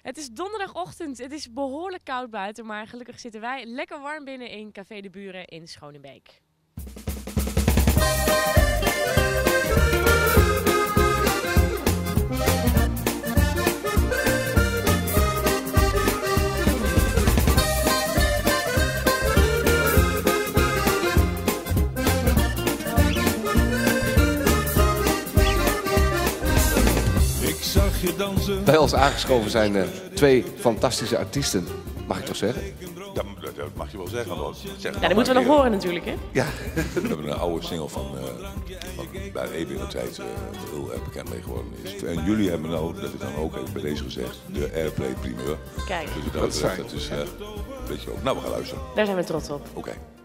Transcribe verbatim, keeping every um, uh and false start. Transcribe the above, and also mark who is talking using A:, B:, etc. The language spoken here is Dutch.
A: Het is donderdagochtend, het is behoorlijk koud buiten, maar gelukkig zitten wij lekker warm binnen in Café de Buren in Schonebeek.
B: Bij ons aangeschoven zijn uh, twee fantastische artiesten, mag ik toch zeggen?
C: Ja, dat mag je wel zeggen. Zeg
A: ja, dat moeten we nog horen natuurlijk, hè?
B: Ja.
C: We hebben een oude single van, uh, van bij E B in de tijd uh, heel erg bekend mee geworden is. En jullie hebben nou, dat ik dan ook even bij deze gezegd, de Airplay primeur.
A: Kijk.
C: Dus dat is, dat is uh, weet je ook. Nou, we gaan luisteren.
A: Daar zijn we trots op.
C: Oké. Okay.